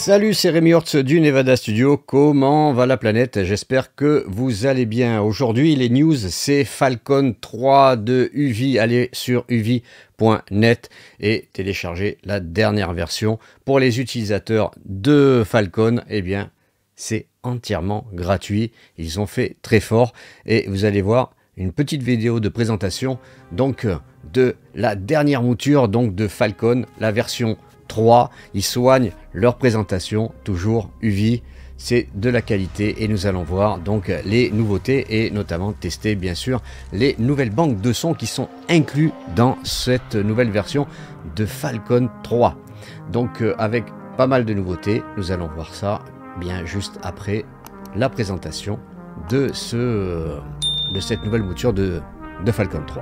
Salut, c'est Rémi Hortz du Nevada Studio. Comment va la planète? J'espère que vous allez bien. Aujourd'hui, les news, c'est Falcon 3 de UV. Allez sur uv.net et téléchargez la dernière version. Pour les utilisateurs de Falcon, eh bien, c'est entièrement gratuit. Ils ont fait très fort et vous allez voir une petite vidéo de présentation donc de la dernière mouture donc de Falcon, la version 3. Ils soignent leur présentation, toujours UV, c'est de la qualité et nous allons voir donc les nouveautés et notamment tester bien sûr les nouvelles banques de sons qui sont inclus dans cette nouvelle version de Falcon 3. Donc avec pas mal de nouveautés, nous allons voir ça bien juste après la présentation de cette nouvelle mouture de Falcon 3.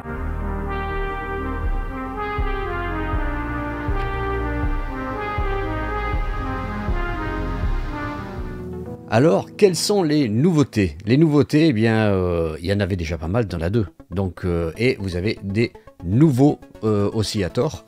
Alors, quelles sont les nouveautés? Les nouveautés, eh bien, il y en avait déjà pas mal dans la 2. Donc, et vous avez des nouveaux oscillateurs,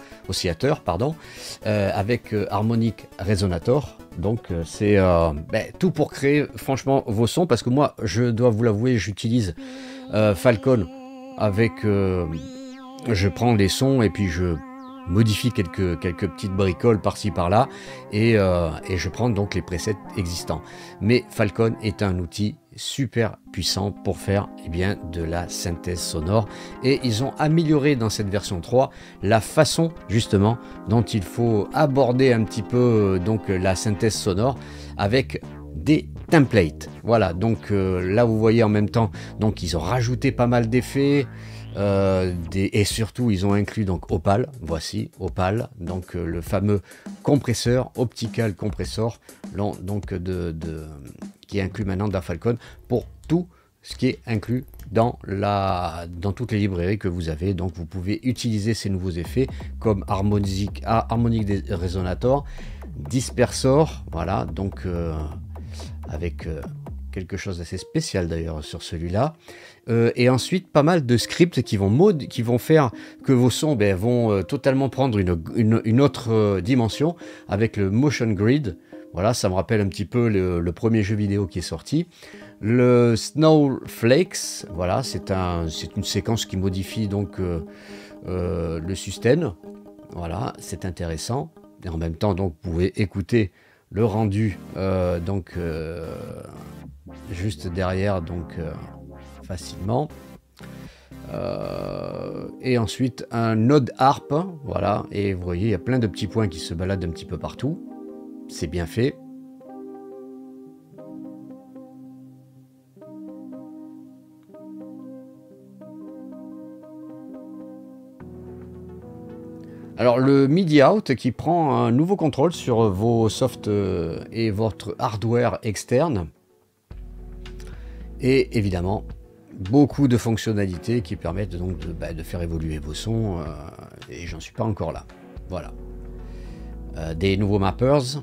avec Harmonic Resonator. Donc, c'est tout pour créer, franchement, vos sons. Parce que moi, je dois vous l'avouer, j'utilise Falcon avec... je prends les sons et puis je modifie quelques petites bricoles par-ci par-là et je prends donc les presets existants. Mais Falcon est un outil super puissant pour faire bien de la synthèse sonore et ils ont amélioré dans cette version 3 la façon justement dont il faut aborder un petit peu donc la synthèse sonore avec des templates. Voilà, donc là vous voyez en même temps donc ils ont rajouté pas mal d'effets. Et surtout ils ont inclus donc Opal, voici Opal, donc le fameux compresseur, optical compressor, donc qui est inclus maintenant dans Falcon pour tout ce qui est inclus dans toutes les librairies que vous avez. Donc vous pouvez utiliser ces nouveaux effets comme Harmonic Resonator, Dispersor, voilà, donc avec quelque chose d'assez spécial d'ailleurs sur celui-là. Et ensuite pas mal de scripts qui vont faire que vos sons vont totalement prendre une autre dimension avec le motion grid. Voilà, ça me rappelle un petit peu le premier jeu vidéo qui est sorti. Le Snowflakes, voilà, c'est une séquence qui modifie donc le sustain. Voilà, c'est intéressant. Et en même temps, donc, vous pouvez écouter le rendu juste derrière, donc facilement. Et ensuite un node harp, voilà, et vous voyez il y a plein de petits points qui se baladent un petit peu partout. C'est bien fait. Alors le MIDI out qui prend un nouveau contrôle sur vos softs et votre hardware externe. Et évidemment, beaucoup de fonctionnalités qui permettent donc de faire évoluer vos sons. Et j'en suis pas encore là. Voilà. Des nouveaux mappers.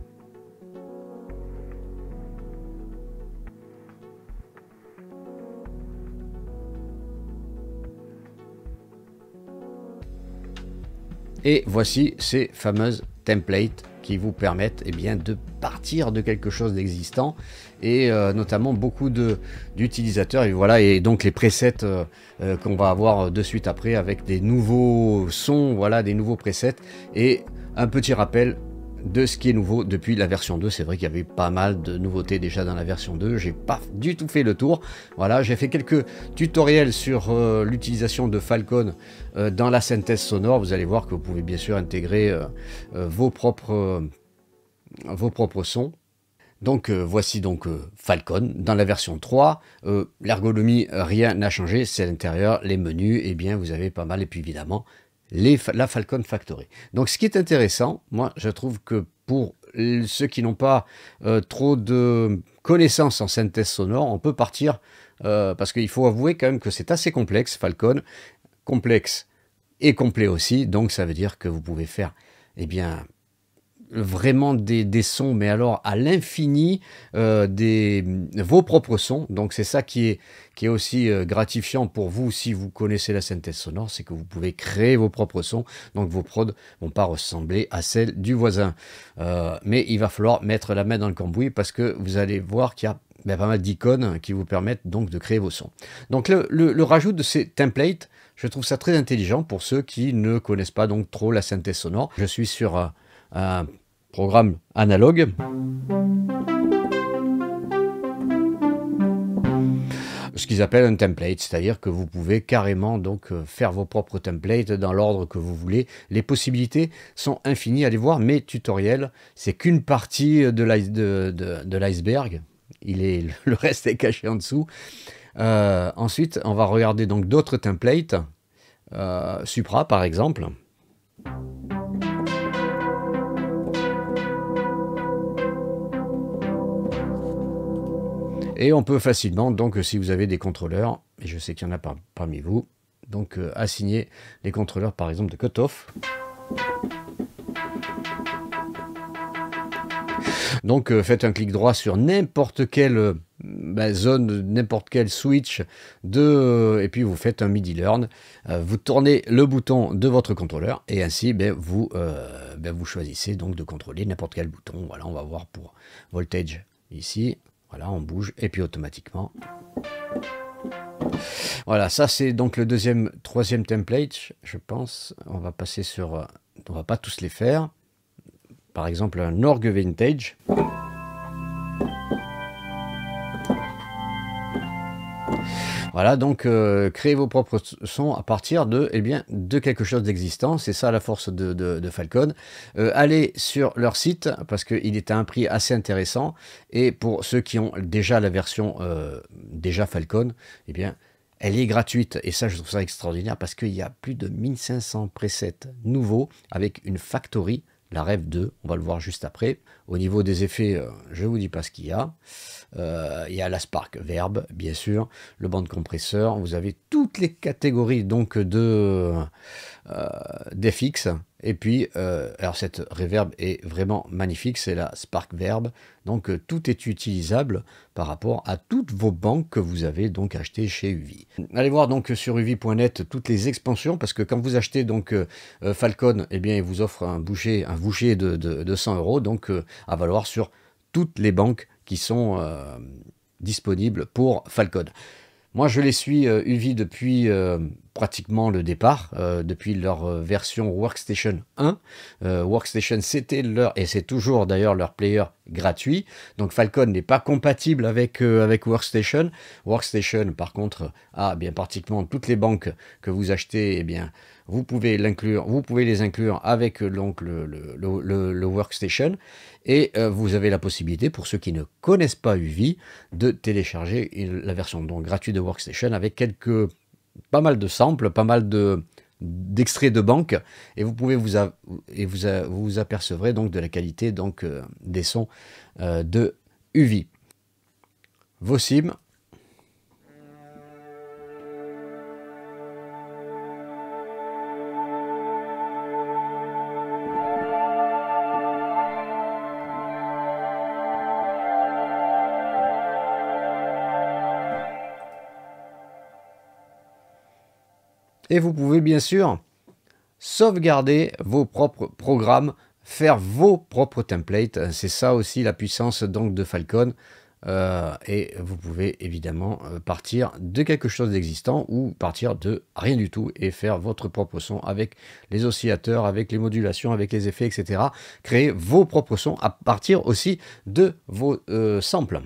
Et voici ces fameuses templates qui vous permettent de partir de quelque chose d'existant et notamment beaucoup d'utilisateurs et voilà, et donc les presets qu'on va avoir de suite après avec des nouveaux sons, voilà, des nouveaux presets et un petit rappel de ce qui est nouveau depuis la version 2. C'est vrai qu'il y avait pas mal de nouveautés déjà dans la version 2, j'ai pas du tout fait le tour. Voilà, j'ai fait quelques tutoriels sur l'utilisation de Falcon dans la synthèse sonore. Vous allez voir que vous pouvez bien sûr intégrer vos propres sons. Donc voici donc Falcon dans la version 3. L'ergonomie, rien n'a changé, c'est l'intérieur, les menus, et bien vous avez pas mal, et puis évidemment la Falcon Factory. Donc ce qui est intéressant, moi je trouve que pour ceux qui n'ont pas trop de connaissances en synthèse sonore, on peut partir, parce qu'il faut avouer quand même que c'est assez complexe, Falcon, complexe et complet aussi, donc ça veut dire que vous pouvez faire vraiment des sons, mais alors à l'infini, vos propres sons. Donc c'est ça qui est aussi gratifiant pour vous si vous connaissez la synthèse sonore, c'est que vous pouvez créer vos propres sons. Donc vos prods vont pas ressembler à celles du voisin. Mais il va falloir mettre la main dans le cambouis parce que vous allez voir qu'il y a pas mal d'icônes qui vous permettent donc de créer vos sons. Donc le rajout de ces templates, je trouve ça très intelligent pour ceux qui ne connaissent pas donc trop la synthèse sonore. Je suis sur un programme analogue. Ce qu'ils appellent un template, c'est-à-dire que vous pouvez carrément donc faire vos propres templates dans l'ordre que vous voulez. Les possibilités sont infinies. Allez voir mes tutoriels. C'est qu'une partie de l'iceberg. Le reste est caché en dessous. Ensuite, on va regarder donc d'autres templates. Supra par exemple. Et on peut facilement, donc si vous avez des contrôleurs, et je sais qu'il y en a parmi vous, donc assigner les contrôleurs par exemple de cutoff. Donc faites un clic droit sur n'importe quelle zone, n'importe quel switch, et puis vous faites un MIDI learn, vous tournez le bouton de votre contrôleur et ainsi vous choisissez donc de contrôler n'importe quel bouton. Voilà, on va voir pour voltage ici. Voilà, on bouge et puis automatiquement. Voilà, ça c'est donc le troisième template, je pense. On va passer sur... on va pas tous les faire. Par exemple, un orgue vintage. Voilà, donc créez vos propres sons à partir de quelque chose d'existant. C'est ça la force de Falcon. Allez sur leur site parce qu'il est à un prix assez intéressant. Et pour ceux qui ont déjà la version déjà Falcon, eh bien, elle est gratuite. Et ça, je trouve ça extraordinaire parce qu'il y a plus de 1500 presets nouveaux avec une factory. La Rev 2, on va le voir juste après. Au niveau des effets, je ne vous dis pas ce qu'il y a. Il y a la Spark Verb, bien sûr, le band compresseur. Vous avez toutes les catégories donc d'FX. Et puis, alors cette reverb est vraiment magnifique, c'est la Spark Verb. Donc tout est utilisable par rapport à toutes vos banques que vous avez donc achetées chez UV. Allez voir donc sur uv.net toutes les expansions, parce que quand vous achetez donc Falcon, eh bien il vous offre un boucher de 100 €, donc à valoir sur toutes les banques qui sont disponibles pour Falcon. Moi, je les suis UV depuis pratiquement le départ, depuis leur version Workstation 1. Workstation, c'était et c'est toujours d'ailleurs leur player gratuit. Donc Falcon n'est pas compatible avec Workstation. Workstation, par contre, a bien pratiquement toutes les banques que vous achetez, eh bien, vous pouvez les inclure avec donc le Workstation. Et vous avez la possibilité, pour ceux qui ne connaissent pas UV, de télécharger la version donc gratuite de Workstation avec pas mal de samples, pas mal d'extraits de banque, et vous pouvez vous apercevrez donc de la qualité donc des sons de UV. Vosim. Et vous pouvez bien sûr sauvegarder vos propres programmes, faire vos propres templates. C'est ça aussi la puissance donc de Falcon. Et vous pouvez évidemment partir de quelque chose d'existant ou partir de rien du tout et faire votre propre son avec les oscillateurs, avec les modulations, avec les effets, etc. Créer vos propres sons à partir aussi de vos samples.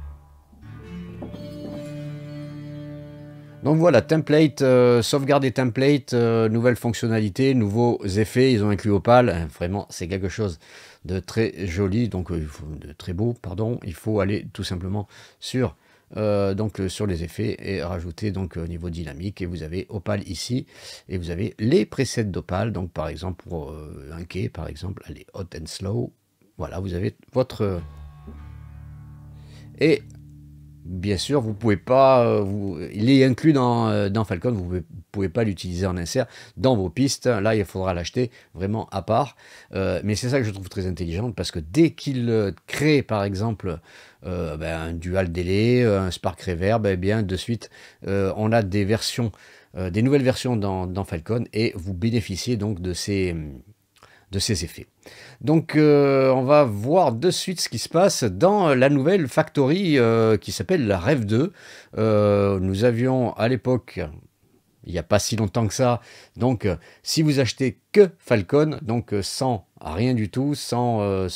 Donc voilà, template, sauvegarde des templates, nouvelles fonctionnalités, nouveaux effets, ils ont inclus Opal, vraiment c'est quelque chose de très joli, donc de très beau, pardon. Il faut aller tout simplement sur les effets et rajouter donc au niveau dynamique, et vous avez Opal ici, et vous avez les presets d'Opal, donc par exemple pour un quai, par exemple, allez, hot and slow, voilà, vous avez votre... Et bien sûr, vous pouvez pas, il est inclus dans Falcon, vous pouvez pas l'utiliser en insert dans vos pistes. Là, il faudra l'acheter vraiment à part. Mais c'est ça que je trouve très intelligent parce que dès qu'il crée, par exemple, un dual delay, un Spark Reverb, eh bien, de suite, on a des versions, des nouvelles versions dans Falcon et vous bénéficiez donc de ces effets. Donc on va voir de suite ce qui se passe dans la nouvelle Factory qui s'appelle la Rev 2. Nous avions à l'époque, il n'y a pas si longtemps que ça, donc si vous achetez que Falcon, donc sans rien du tout, sans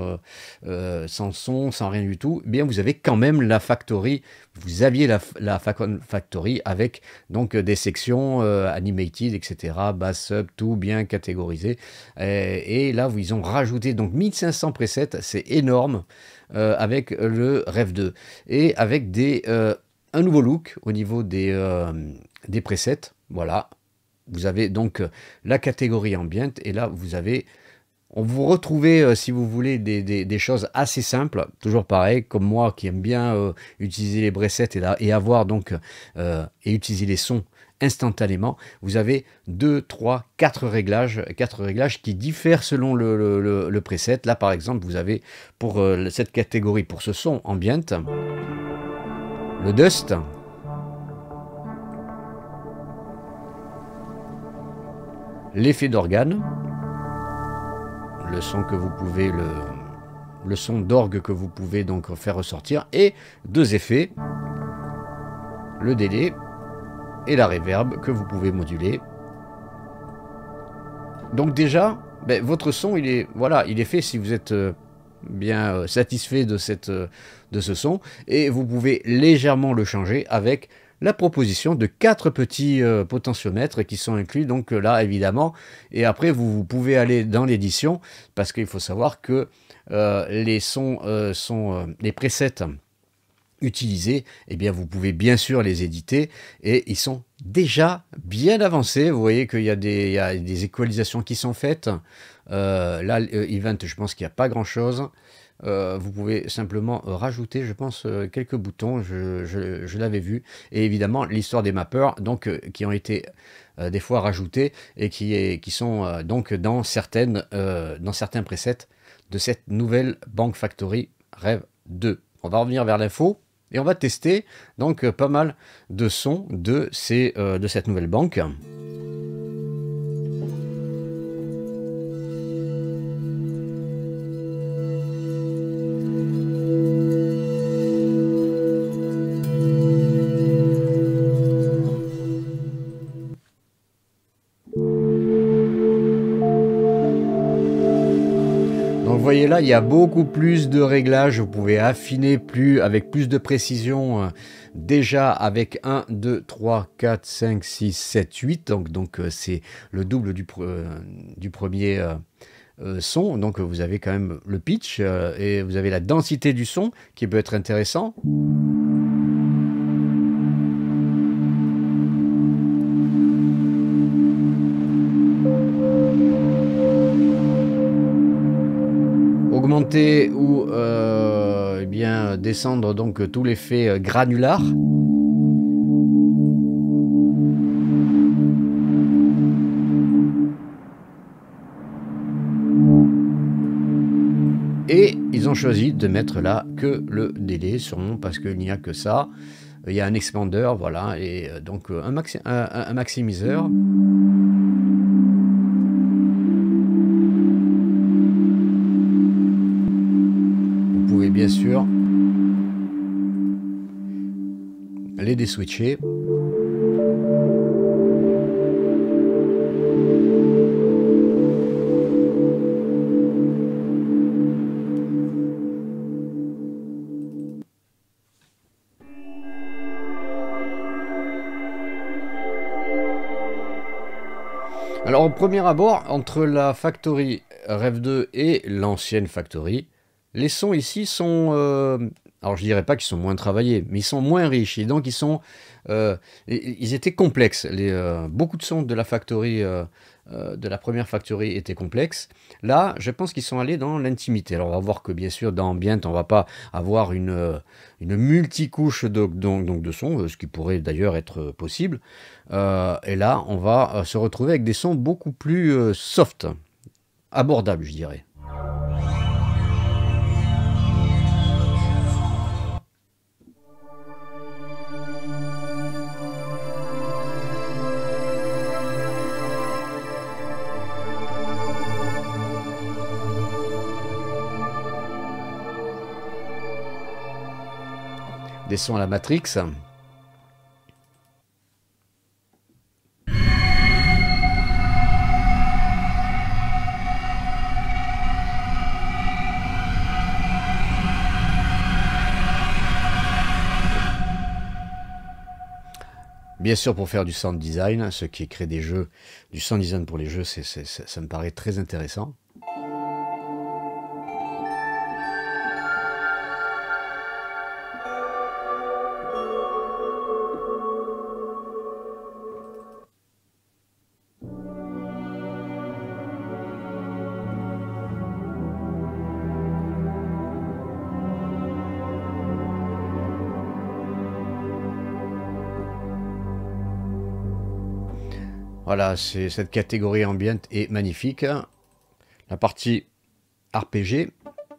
son, sans rien du tout, eh bien vous avez quand même la Factory, vous aviez la Falcon Factory avec donc des sections animated, etc., bass, sub, tout bien catégorisé. Et là, ils ont rajouté donc 1500 presets, c'est énorme, avec le Rev 2. Et avec un nouveau look au niveau des presets, voilà. Vous avez donc la catégorie ambient et là on vous retrouvez si vous voulez des choses assez simples, toujours pareil, comme moi qui aime bien utiliser les presets et avoir donc et utiliser les sons instantanément. Vous avez 2, 3, 4 réglages qui diffèrent selon le preset. Là par exemple, vous avez pour cette catégorie, pour ce son ambient, le dust, l'effet d'organe, le son que vous pouvez le son d'orgue que vous pouvez donc faire ressortir, et 2 effets, le délai et la reverb que vous pouvez moduler. Donc déjà, votre son il est fait si vous êtes bien satisfait de ce son, et vous pouvez légèrement le changer avec la proposition de 4 petits potentiomètres qui sont inclus donc là évidemment, et après vous pouvez aller dans l'édition parce qu'il faut savoir que les sons les presets utilisés, eh bien vous pouvez bien sûr les éditer et ils sont déjà bien avancés. Vous voyez qu'il y a des équalisations qui sont faites. Là, Event, je pense qu'il n'y a pas grand chose. Vous pouvez simplement rajouter, je pense, quelques boutons, je l'avais vu, et évidemment l'histoire des mappers, donc qui ont été des fois rajoutés et qui sont donc dans certains presets de cette nouvelle Bank Factory Rev 2. On va revenir vers l'info et on va tester donc pas mal de sons de cette nouvelle banque. Vous voyez là, il y a beaucoup plus de réglages, vous pouvez affiner avec plus de précision, déjà avec 1, 2, 3, 4, 5, 6, 7, 8, donc c'est le double du premier son, donc vous avez quand même le pitch et vous avez la densité du son qui peut être intéressant. Augmenter ou eh bien descendre donc tout l'effet granular. Et ils ont choisi de mettre là que le délai, sûrement parce qu'il n'y a que ça. Il y a un expander, voilà, et donc un maximiseur. Bien sûr, les déswitcher. Alors au premier abord, entre la Factory Rev 2 et l'ancienne Factory, les sons ici sont, alors je dirais pas qu'ils sont moins travaillés, mais ils sont moins riches, et donc ils étaient complexes. Beaucoup de sons de la Factory de la première factory était complexe. Là, je pense qu'ils sont allés dans l'intimité. Alors, on va voir que bien sûr, dans Ambient, on va pas avoir une multicouche de sons, ce qui pourrait d'ailleurs être possible. Et là, on va se retrouver avec des sons beaucoup plus soft, abordables, je dirais. Des sons à la Matrix. Bien sûr, pour faire du sound design, ceux qui créent des jeux, du sound design pour les jeux, ça me paraît très intéressant. Voilà, cette catégorie ambient est magnifique. La partie RPG.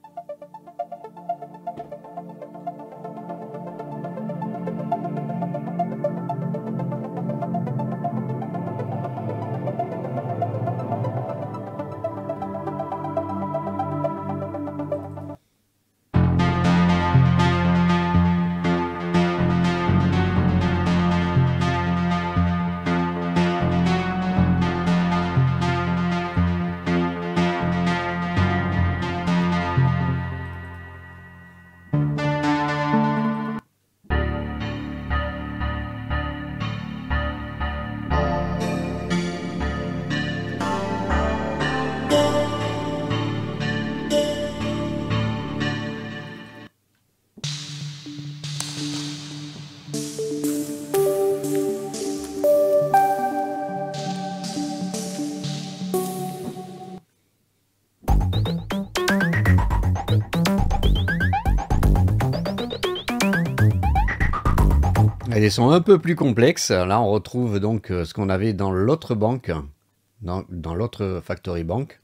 Et des sons un peu plus complexes. Là, on retrouve donc ce qu'on avait dans l'autre banque, dans l'autre Factory Bank.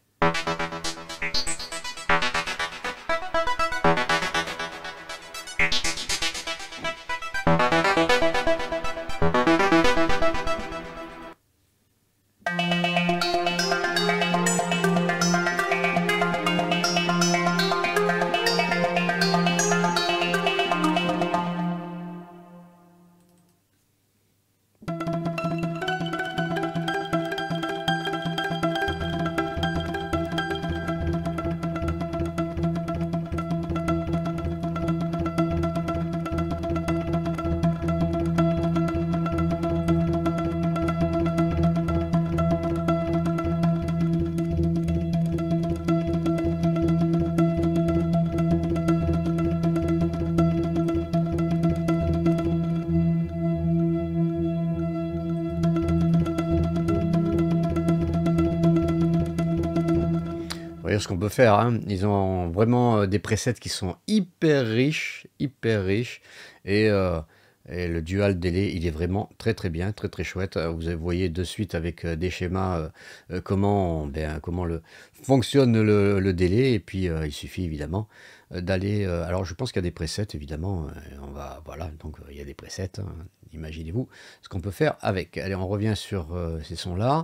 Ce qu'on peut faire, hein. Ils ont vraiment des presets qui sont hyper riches, et le dual délai, il est vraiment très bien, très chouette. Vous voyez de suite avec des schémas comment fonctionne le délai, et puis il suffit évidemment d'aller. Alors je pense qu'il y a des presets évidemment. Voilà, donc il y a des presets. Hein, imaginez-vous ce qu'on peut faire avec. Allez, on revient sur ces sons-là.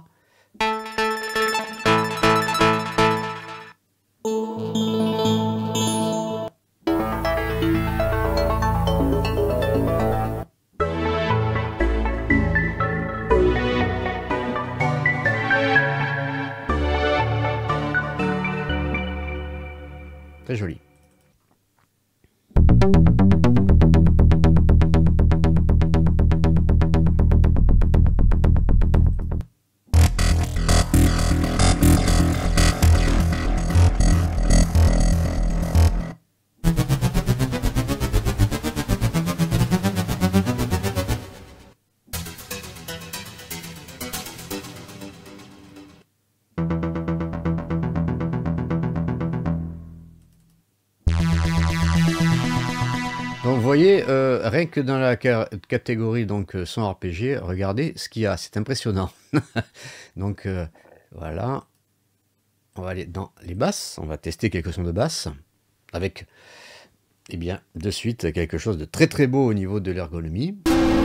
Très joli. Donc vous voyez, rien que dans la catégorie donc son RPG, regardez ce qu'il y a, c'est impressionnant. Donc voilà, on va aller dans les basses, on va tester quelques sons de basse avec, eh bien, de suite quelque chose de très très beau au niveau de l'ergonomie.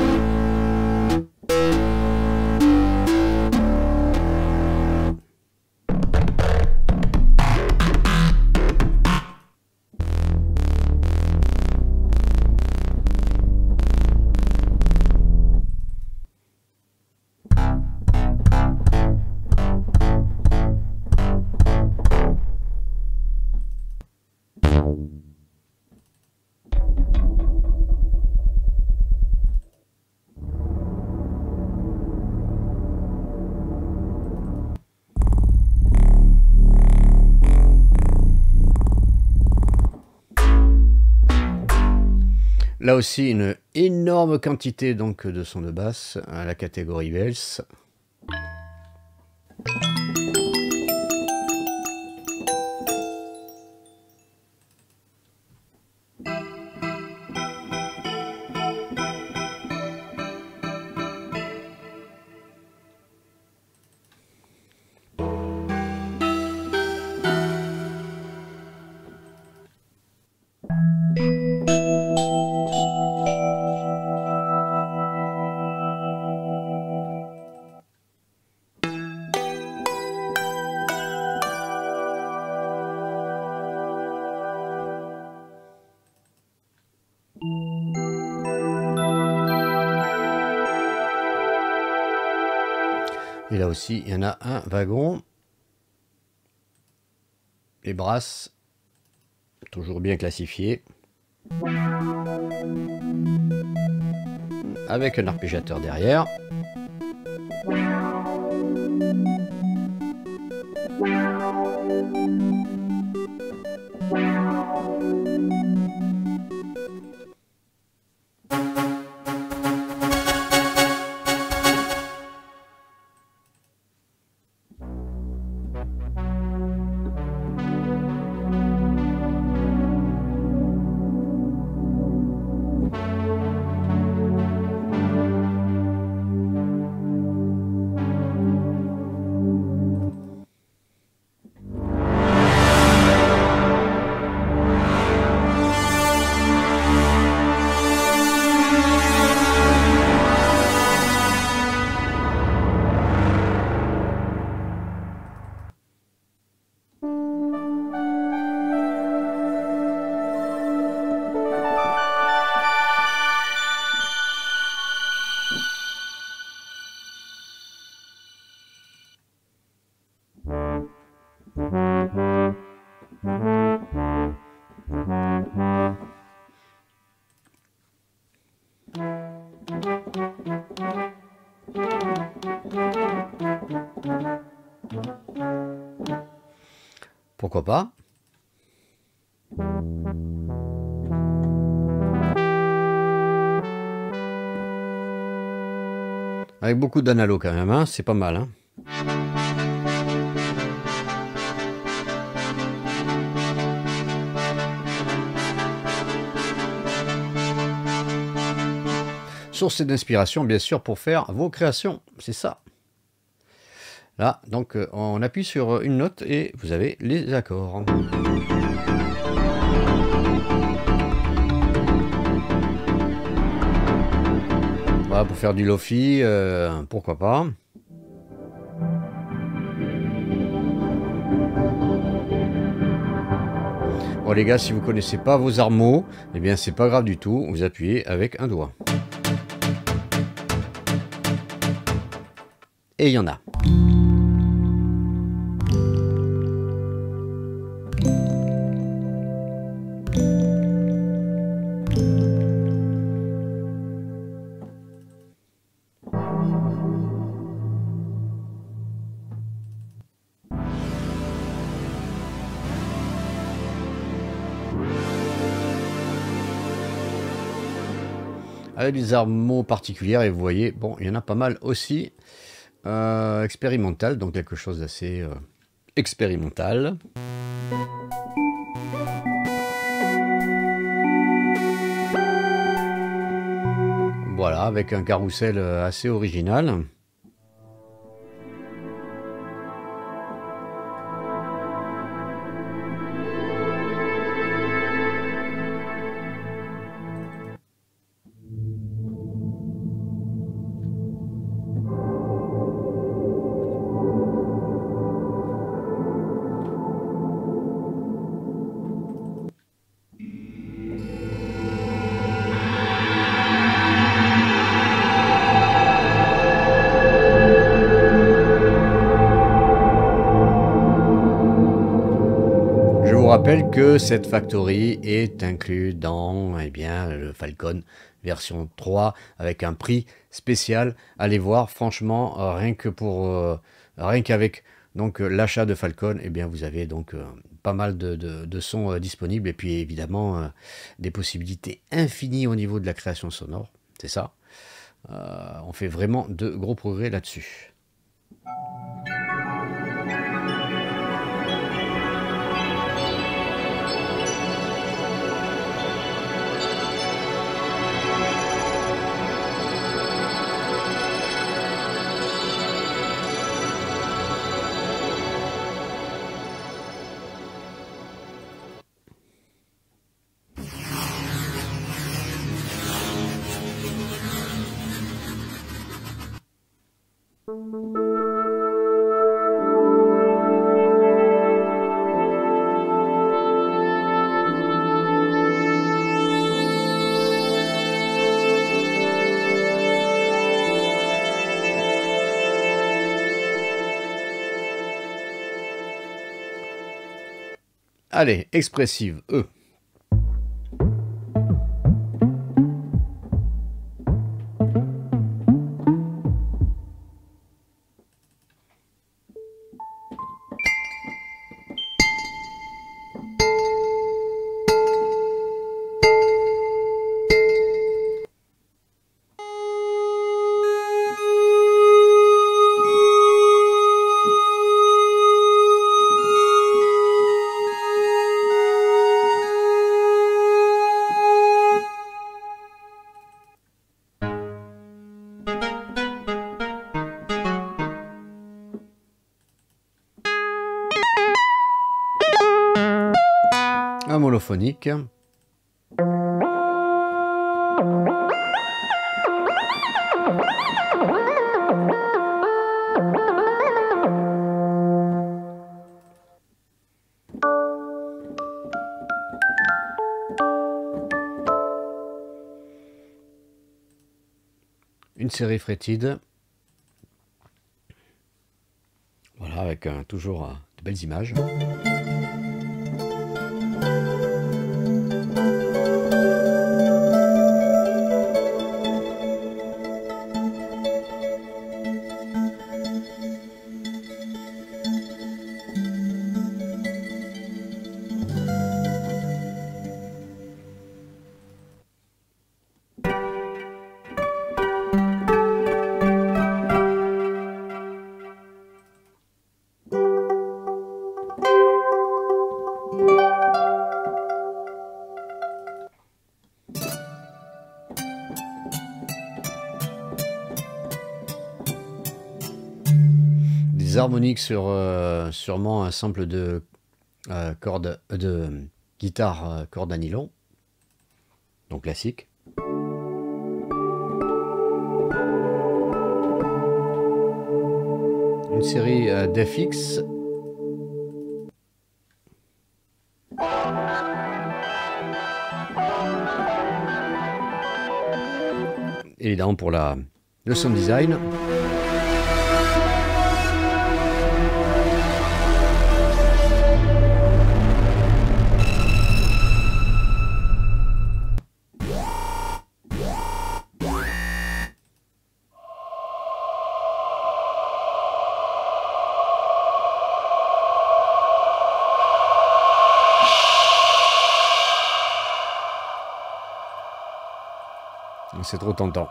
Là aussi, une énorme quantité donc de sons de basse à la catégorie Bells. Et là aussi, il y en a un wagon. Les brasses, toujours bien classifiées. Avec un arpégiateur derrière. Pourquoi pas? Avec beaucoup d'analogue quand même, hein, c'est pas mal. Hein. Source d'inspiration, bien sûr, pour faire vos créations, c'est ça. Là, donc, on appuie sur une note et vous avez les accords. Voilà, pour faire du lofi, pourquoi pas. Bon les gars, si vous connaissez pas vos armeaux, eh bien c'est pas grave du tout, vous appuyez avec un doigt. Et il y en a. Avec des armeaux particulières et vous voyez, bon, il y en a pas mal aussi. Expérimental, donc quelque chose d'assez expérimental. Voilà, avec un carrousel assez original. Je vous rappelle que cette Factory est inclue dans eh bien, le Falcon version 3 avec un prix spécial. Allez voir, franchement, rien qu'avec donc l'achat de Falcon, eh bien, vous avez donc pas mal de sons disponibles et puis évidemment des possibilités infinies au niveau de la création sonore. C'est ça. On fait vraiment de gros progrès là-dessus. Allez, expressive E. Un monophonique. Une série frétide. Voilà, avec toujours de belles images. Des harmoniques sur sûrement un sample de de guitare corde à nylon, donc classique. Une série d'FX. Évidemment pour le sound design. C'est trop tentant.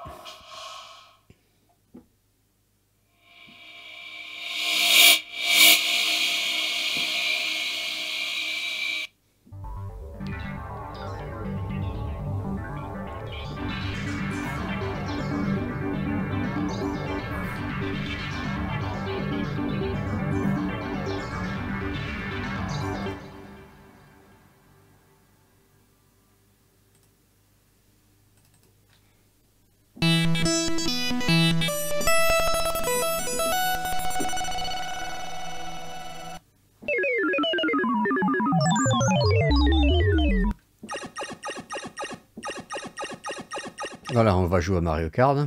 Voilà, on va jouer à Mario Kart.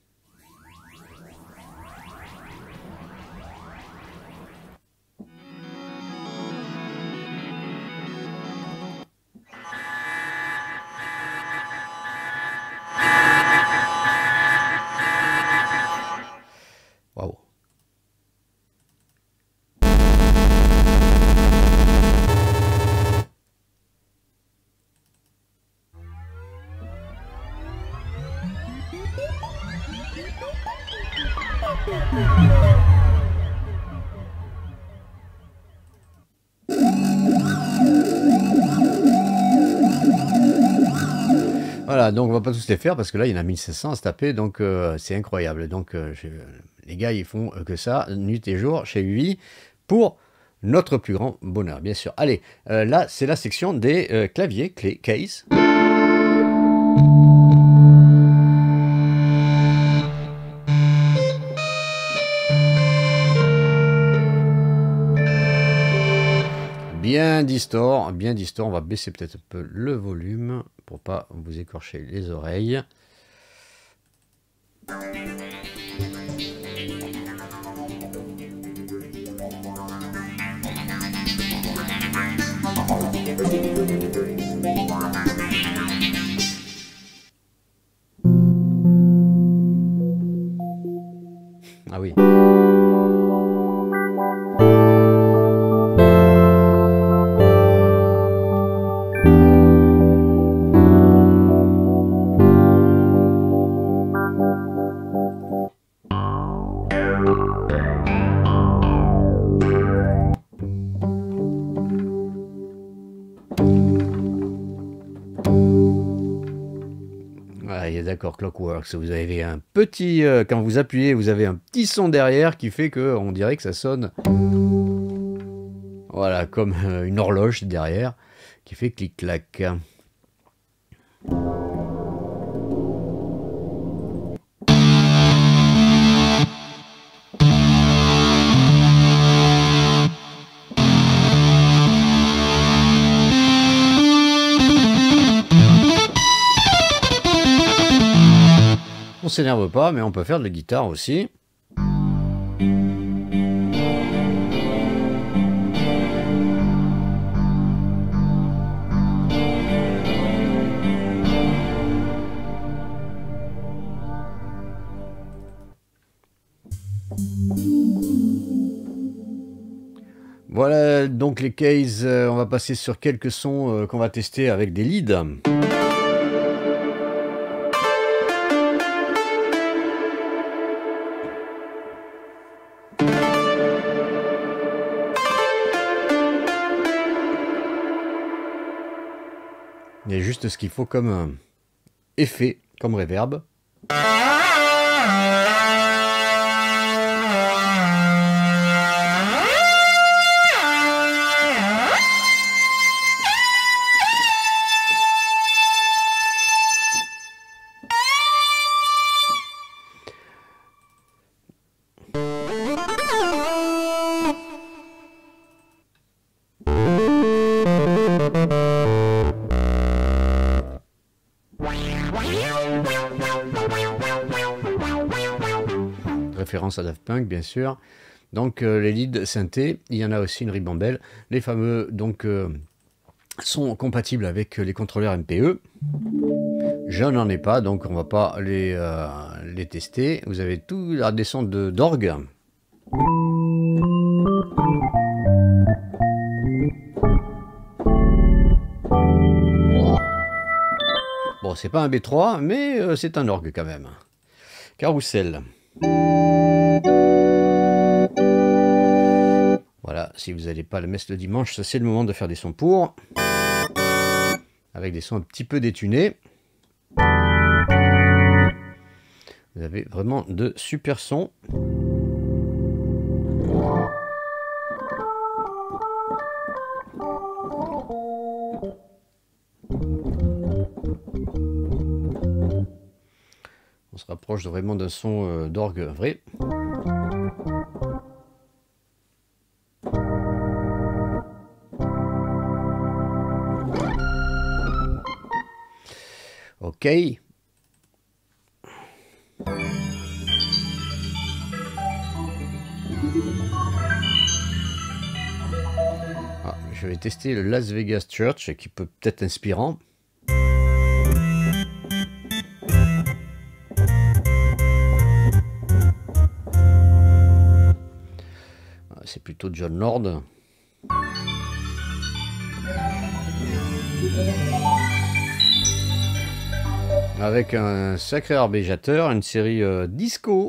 Waouh. Voilà, donc on va pas tous les faire parce que là il y en a 1500 à se taper, donc c'est incroyable. Donc les gars ils font que ça, nuit et jour chez UI, pour notre plus grand bonheur, bien sûr. Allez, là c'est la section des claviers, clés, case. Bien distort, on va baisser peut-être un peu le volume pour pas vous écorcher les oreilles. Ah oui. Ouais, d'accord, Clockworks, vous avez un petit... quand vous appuyez, vous avez un petit son derrière qui fait que on dirait que ça sonne... Voilà, comme une horloge derrière qui fait clic-clac. On s'énerve pas, mais on peut faire de la guitare aussi. Voilà donc les cases, on va passer sur quelques sons qu'on va tester avec des leads. Il y a juste ce qu'il faut comme effet, comme reverb. Référence à Daft Punk, bien sûr. Donc les leads synthé, il y en a aussi une ribambelle. Les fameux donc sont compatibles avec les contrôleurs MPE. Je n'en ai pas, donc on va pas les tester. Vous avez tout des sons d'orgue. Bon, c'est pas un B3, mais c'est un orgue quand même. Carrousel. Voilà, si vous n'allez pas à la messe le dimanche, ça c'est le moment de faire des sons pour. Avec des sons un petit peu détunés. Vous avez vraiment de super sons. On se rapproche vraiment d'un son d'orgue vrai. Ok. je vais tester le Las Vegas Church qui peut peut-être inspirant. C'est plutôt Jon Lord. Avec un sacré arpégiateur, une série disco.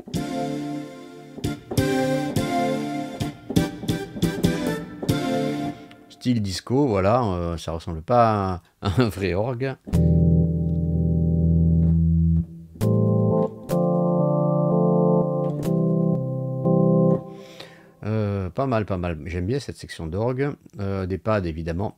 Style disco, voilà, ça ressemble pas à un vrai orgue. Pas mal, pas mal. J'aime bien cette section d'orgue. Des pads, évidemment.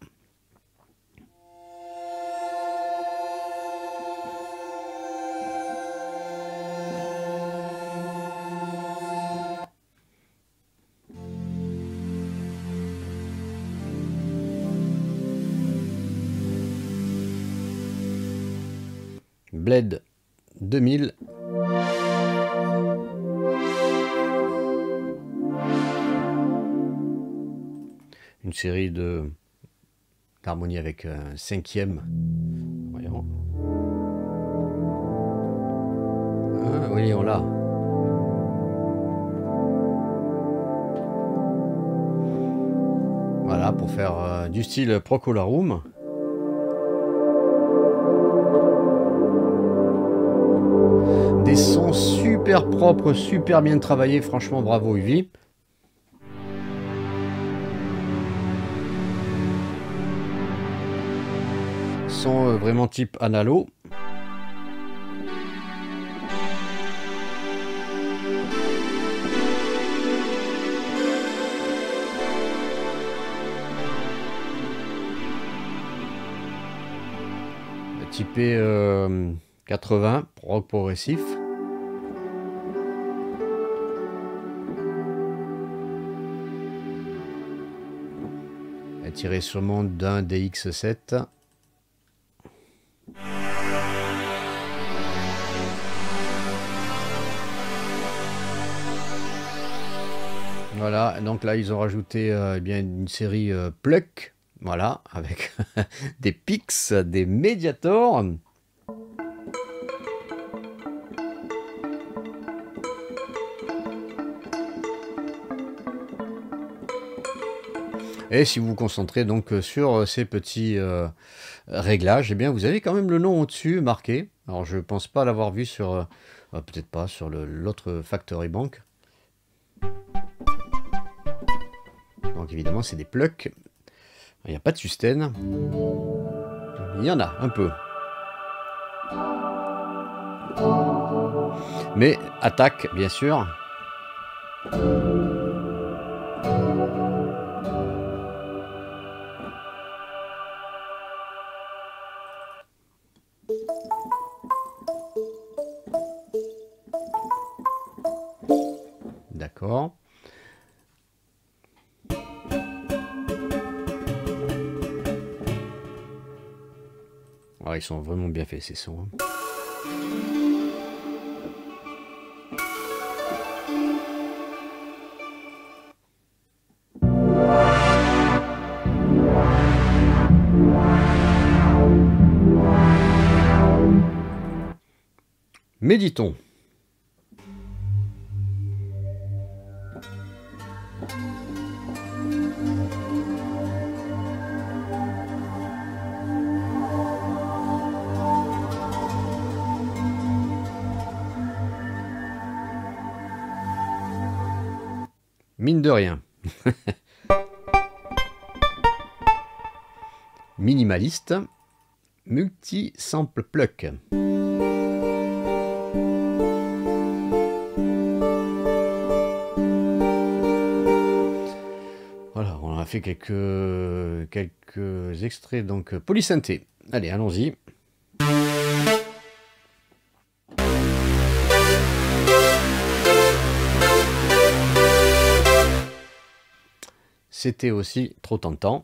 Bled 2000. Une série d'harmonie avec un 5e. Voyons. Ah, oui, on l'a. Voilà, pour faire du style Procolarum. Des sons super propres, super bien travaillés. Franchement, bravo, Ivy. Son vraiment type analo. Typé 80, rock progressif. Tiré sûrement d'un DX7. Voilà, donc là ils ont rajouté eh bien une série Pluck, voilà, avec des Pix, des Mediators. Et si vous vous concentrez donc sur ces petits réglages, eh bien vous avez quand même le nom au-dessus marqué. Alors je pense pas l'avoir vu sur, peut-être pas sur l'autre Factory Bank. Donc évidemment c'est des plucks. Il n'y a pas de sustain. Il y en a un peu. Mais attaque bien sûr. D'accord. Ah, ils sont vraiment bien faits ces sons. Méditons. Mine de rien. Minimaliste. Multi-sample pluck. Voilà, on a fait quelques extraits, donc polysynthé. Allez, allons-y. C'était aussi trop tentant.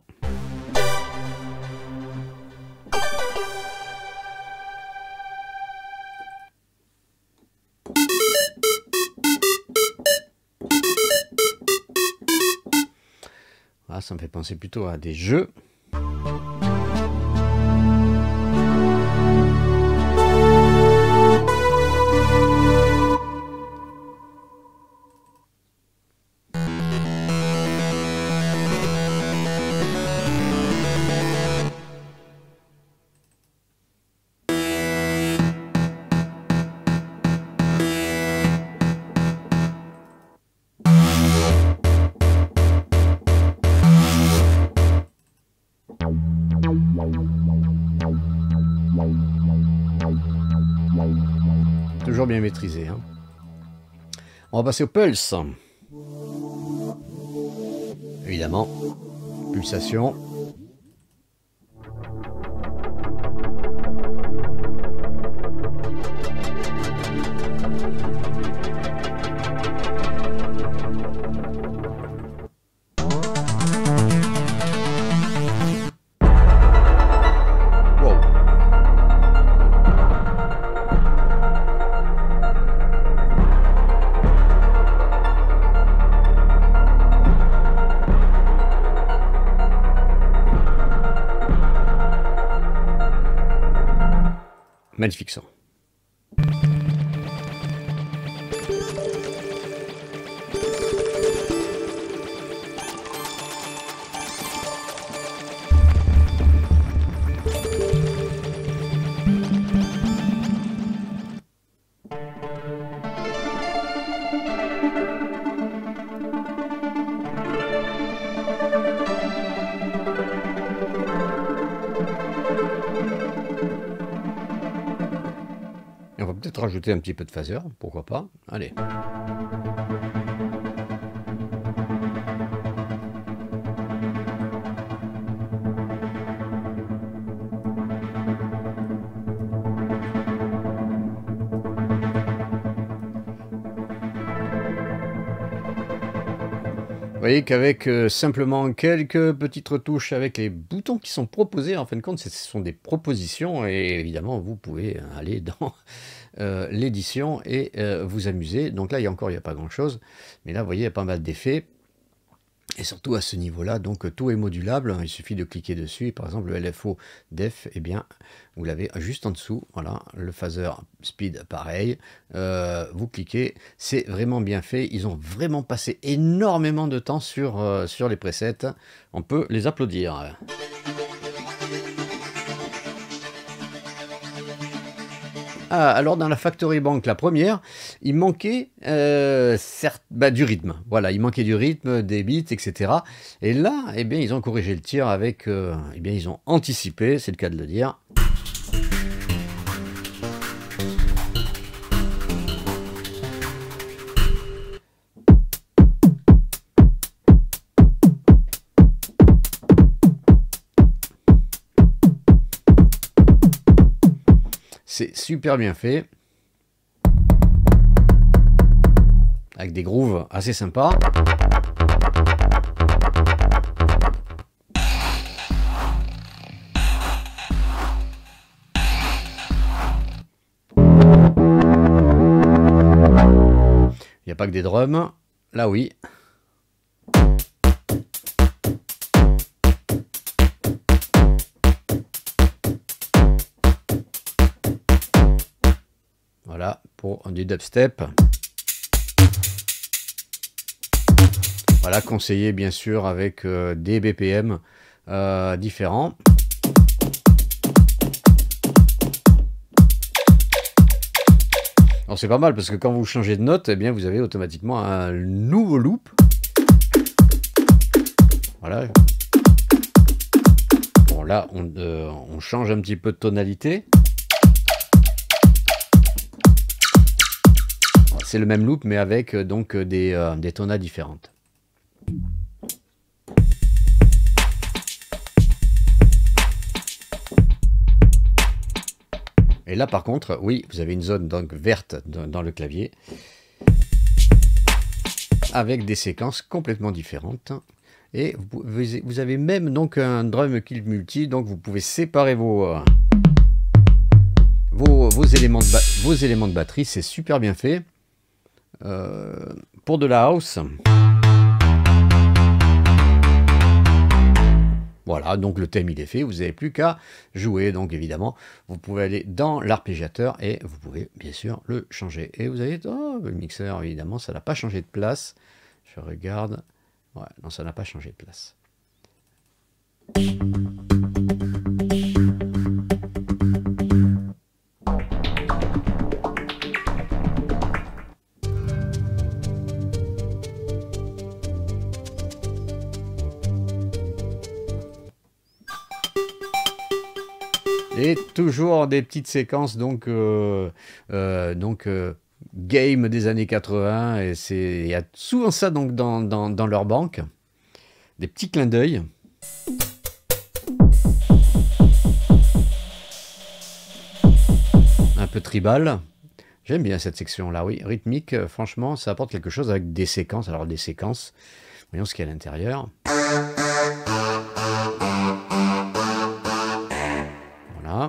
ça me fait penser plutôt à des jeux. Toujours bien maîtrisé. Hein. On va passer au pulse. Évidemment, pulsation. Magnifique son. Et on va peut-être rajouter un petit peu de phaser, pourquoi pas. Allez. Vous voyez qu'avec simplement quelques petites retouches avec les boutons qui sont proposés, en fin de compte, ce sont des propositions et évidemment, vous pouvez aller dans l'édition et vous amuser. Donc là, il n'y a pas grand-chose, mais là, vous voyez, il y a pas mal d'effets. Et surtout à ce niveau-là, donc tout est modulable, il suffit de cliquer dessus. Par exemple, le LFO def, eh bien, vous l'avez juste en dessous. Voilà, le phaser speed, pareil. Vous cliquez, c'est vraiment bien fait. Ils ont vraiment passé énormément de temps sur les presets. On peut les applaudir. Ah, alors dans la Factory Bank, la première, il manquait du rythme. Voilà, il manquait du rythme, des beats, etc. Et là, eh bien, ils ont corrigé le tir avec, eh bien, ils ont anticipé, c'est le cas de le dire. C'est super bien fait. Avec des grooves assez sympas. Il n'y a pas que des drums. Là, oui. Voilà, pour du dubstep. Voilà, conseillé bien sûr avec des BPM différents. Alors c'est pas mal parce que quand vous changez de note, eh bien vous avez automatiquement un nouveau loop. Voilà. Bon là, on change un petit peu de tonalité. C'est le même loop, mais avec donc des tonades différentes. Et là, par contre, oui, vous avez une zone donc verte dans le clavier, avec des séquences complètement différentes. Et vous avez même donc un drum kill multi, donc vous pouvez séparer vos éléments de batterie. C'est super bien fait. Pour de la house, Voilà, donc le thème il est fait, vous n'avez plus qu'à jouer. Donc évidemment, vous pouvez aller dans l'arpégiateur et vous pouvez bien sûr le changer. Et vous avez, oh, le mixeur évidemment, ça n'a pas changé de place. Je regarde, ouais, non, ça n'a pas changé de place. Et toujours des petites séquences game des années 80, et il y a souvent ça donc dans leur banque, des petits clins d'œil. Un peu tribal. J'aime bien cette section-là, oui. Rythmique, franchement, ça apporte quelque chose avec des séquences. Alors des séquences, voyons ce qu'il y a à l'intérieur. Voilà.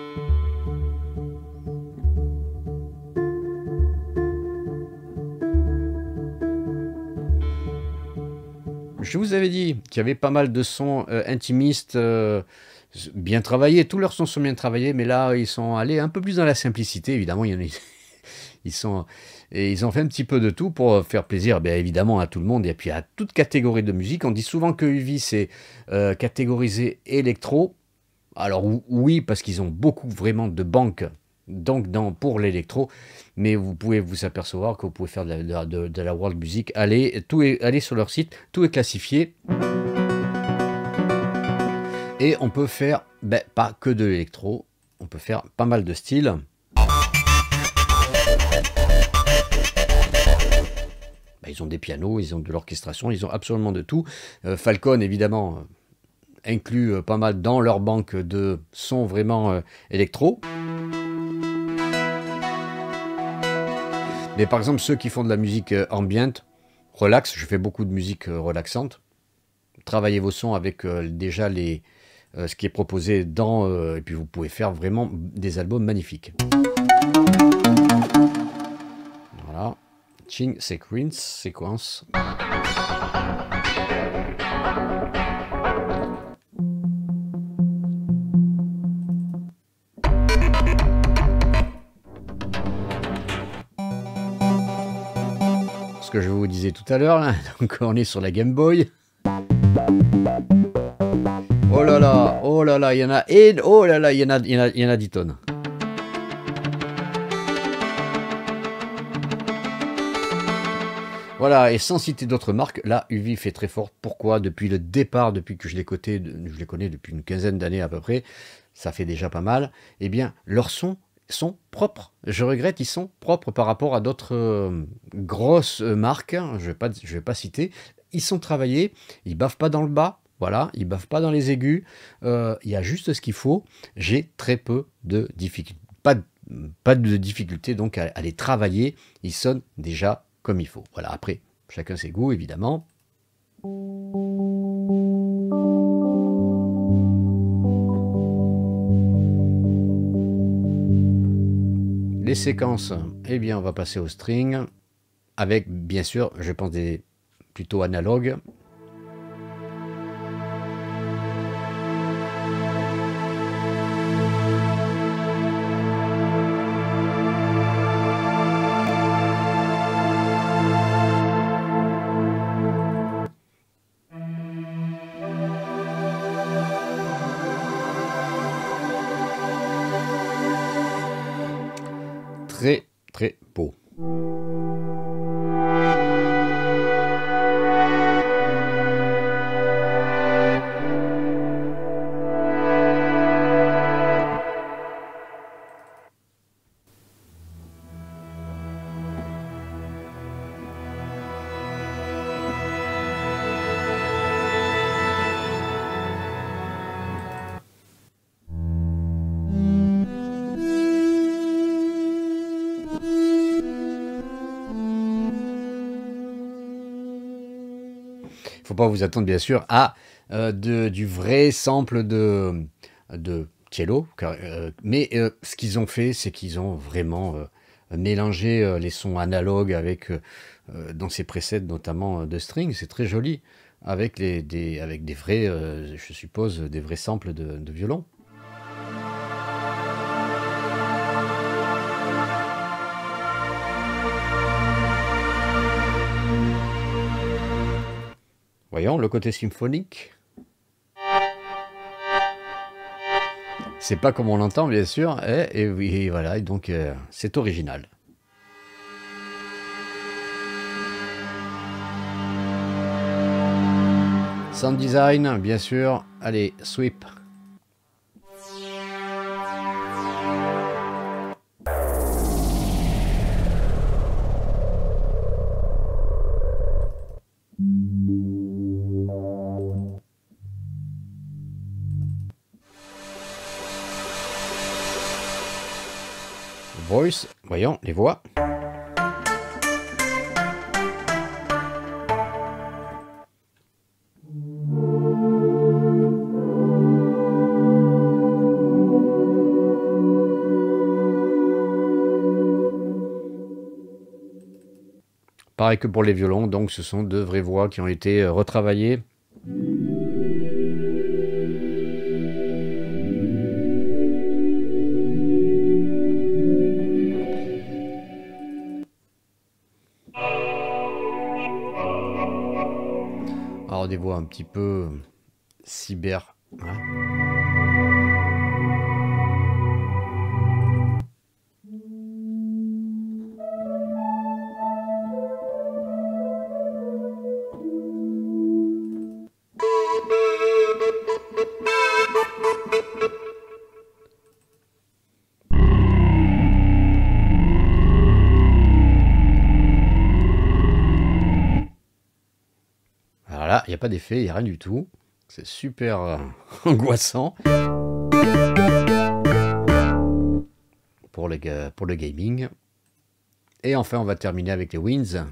Je vous avais dit qu'il y avait pas mal de sons intimistes, bien travaillés. Tous leurs sons sont bien travaillés, mais là, ils sont allés un peu plus dans la simplicité. Évidemment, il y en a, ils ont fait un petit peu de tout pour faire plaisir, bien évidemment, à tout le monde et puis à toute catégorie de musique. On dit souvent que UV, c'est catégorisé électro. Alors oui, parce qu'ils ont beaucoup vraiment de banques donc pour l'électro, mais vous pouvez vous apercevoir que vous pouvez faire de la world music. Allez sur leur site, tout est classifié. Et on peut faire, pas que de l'électro, on peut faire pas mal de styles. Ils ont des pianos, ils ont de l'orchestration, ils ont absolument de tout. Falcon, évidemment, inclut pas mal dans leur banque de sons vraiment électro. Mais par exemple, ceux qui font de la musique ambiante, relax, je fais beaucoup de musique relaxante. Travaillez vos sons avec déjà ce qui est proposé et puis vous pouvez faire vraiment des albums magnifiques. Voilà. Ching Sequence. Ce que je vous disais tout à l'heure, là, donc on est sur la Game Boy. Oh là là, il y en a, et oh là là, il y en a 10 tonnes. Voilà, et sans citer d'autres marques, là, UV fait très fort. Pourquoi? Depuis le départ, depuis que je les connais depuis une quinzaine d'années à peu près, ça fait déjà pas mal. Eh bien, leurs sons sont propres. Je regrette, ils sont propres par rapport à d'autres grosses marques. Je vais pas citer. Ils sont travaillés, ils baffent pas dans le bas. Voilà, ils baffent pas dans les aigus. Il y a juste ce qu'il faut. J'ai très peu de difficultés. Pas de difficultés donc à les travailler. Ils sonnent déjà comme il faut. Voilà, après, chacun ses goûts, évidemment. Les séquences, eh bien, on va passer au string, avec, bien sûr, je pense, des plutôt analogues. Très, très beau. Faut pas vous attendre bien sûr à du vrai sample de cello, mais ce qu'ils ont fait, c'est qu'ils ont vraiment mélangé les sons analogues avec dans ces presets notamment de string. C'est très joli. avec, avec des vrais, je suppose, des vrais samples de violon. Voyons le côté symphonique. C'est pas comme on l'entend, bien sûr, et oui, voilà, et donc c'est original. Sound design, bien sûr. Allez, sweep. Voice, voyons les voix. Pareil que pour les violons, donc ce sont de vraies voix qui ont été retravaillées. Alors des voix un petit peu cyber. Hein. Voilà, il n'y a pas d'effet, il n'y a rien du tout. C'est super angoissant pour le gaming. Et enfin, on va terminer avec les winds.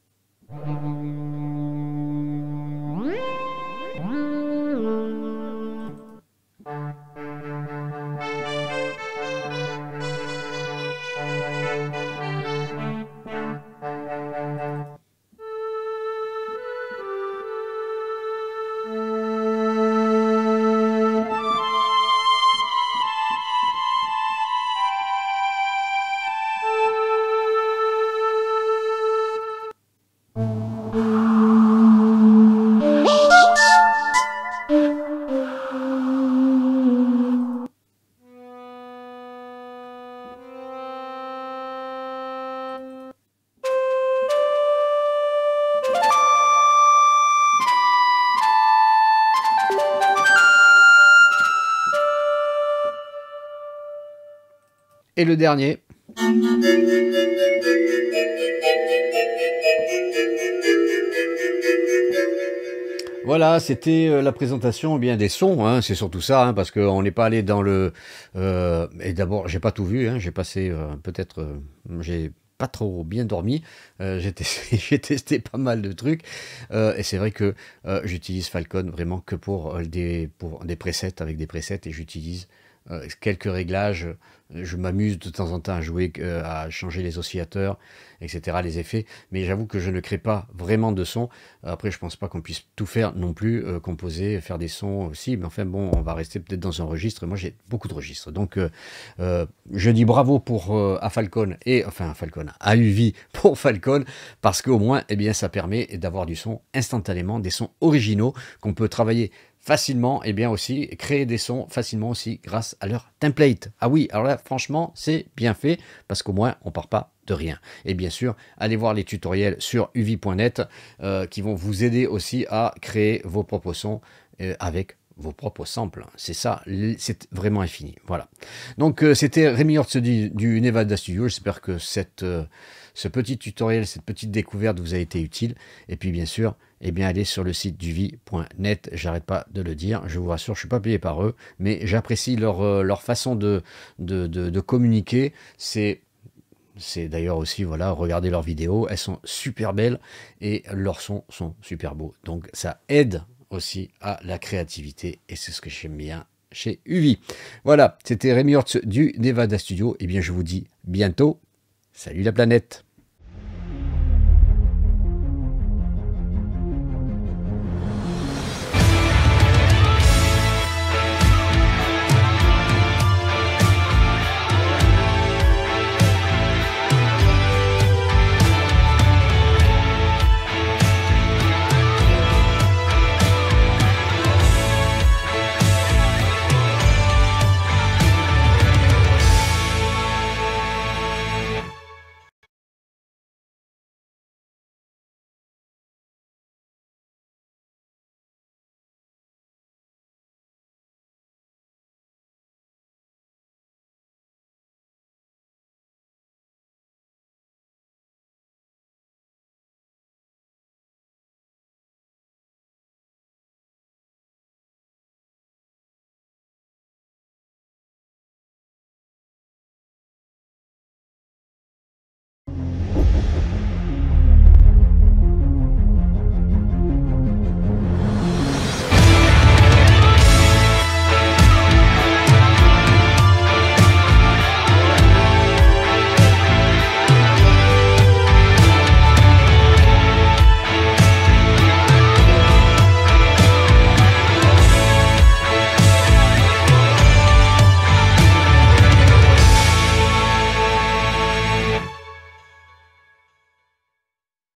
Et le dernier. Voilà, c'était la présentation bien des sons, hein, c'est surtout ça, hein, parce qu'on n'est pas allé dans le... et d'abord, j'ai pas tout vu, hein, j'ai passé peut-être... j'ai pas trop bien dormi, j'ai testé pas mal de trucs, et c'est vrai que j'utilise Falcon vraiment que pour des presets, avec des presets, et j'utilise quelques réglages. Je m'amuse de temps en temps à jouer, à changer les oscillateurs, etc., les effets, mais j'avoue que je ne crée pas vraiment de son. Après, je pense pas qu'on puisse tout faire non plus, composer, faire des sons aussi, mais enfin bon, on va rester peut-être dans un registre. Moi, j'ai beaucoup de registres, donc je dis bravo à Falcon, et enfin à Falcon, à UV pour Falcon, parce qu'au moins, eh bien, ça permet d'avoir du son instantanément, des sons originaux qu'on peut travailler facilement, et bien aussi créer des sons facilement aussi grâce à leur template. Ah oui, alors là franchement c'est bien fait parce qu'au moins on part pas de rien. Et bien sûr, allez voir les tutoriels sur uvi.net qui vont vous aider aussi à créer vos propres sons avec vos propres samples. C'est ça, c'est vraiment infini. Voilà. Donc c'était Rémi Hortz du Nevada Studio. J'espère que ce petit tutoriel, cette petite découverte vous a été utile. Et puis bien sûr, eh bien allez sur le site duvi.net. J'arrête pas de le dire. Je vous rassure, je suis pas payé par eux, mais j'apprécie leur façon de communiquer. C'est d'ailleurs aussi, voilà, regardez leurs vidéos, elles sont super belles et leurs sons sont super beaux. Donc ça aide aussi à la créativité et c'est ce que j'aime bien chez UV. Voilà, c'était Rémi Hortz du Nevada Studio. Et bien je vous dis bientôt. Salut la planète!